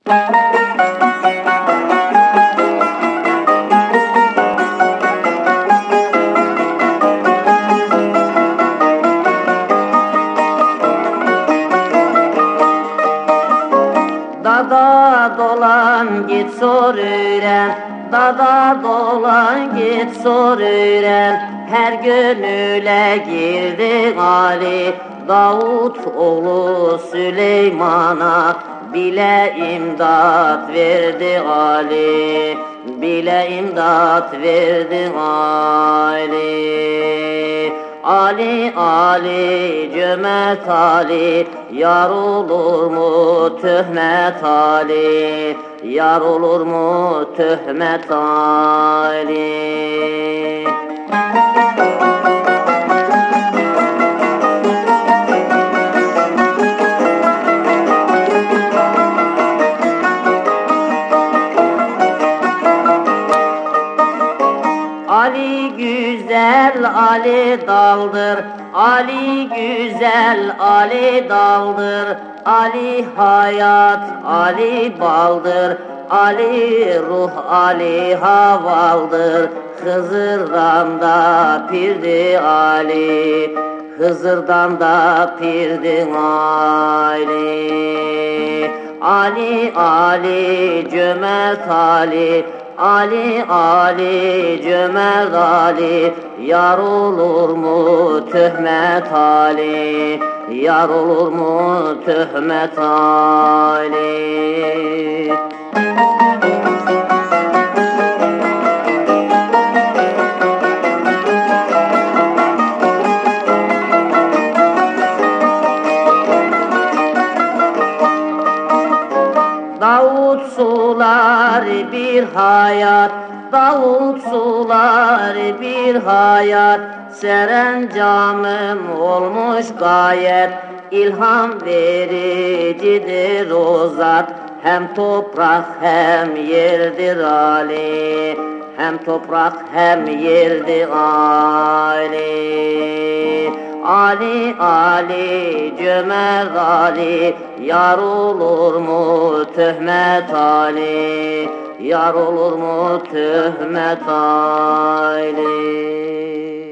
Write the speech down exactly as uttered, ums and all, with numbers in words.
Dada dolan git sor öğren, dada dolan git sor öğren. Her gönüle girdi Ali, Davut oğlu Süleyman'a bile imdat verdi Ali, bile imdat verdi Ali. Ali, Ali, cömert Ali, yar olur mu töhmet Ali, yar olur mu töhmet Ali. Ali güzel, Ali daldır, Ali güzel, Ali daldır. Ali hayat, Ali baldır, Ali ruh, Ali havaldır. Hızır'dan da pirdi Ali, Hızır'dan da pirdi Ali. Ali, Ali, cömert Ali, Ali, Ali, cömert Ali, yar olur mu töhmet Ali, yar olur mu töhmet Ali. Davut sular bir hayat, Davut sular bir hayat. Serencamım olmuş gayet, İlham vericidir o zat. Hem toprak hem yerdir Ali, hem toprak hem yerdir Ali. Ali, Ali, cömert Ali, yar olur mu töhmet Ali, yar olur mu töhmet Ali.